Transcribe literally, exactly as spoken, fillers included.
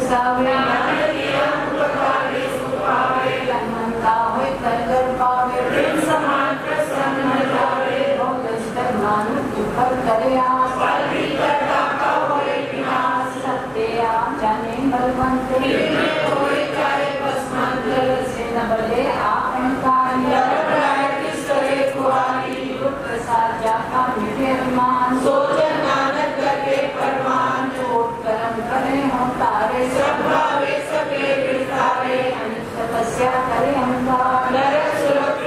बरसावे उपकारी सुपावे मनता होय कर पावे प्रेम समान प्रसन्न जावे भोगस्तर मानु ऊपर करे आस बलि करता का होय विनाश सत्य जाने बलवंत होय जाए बस मंत्र से न बले आ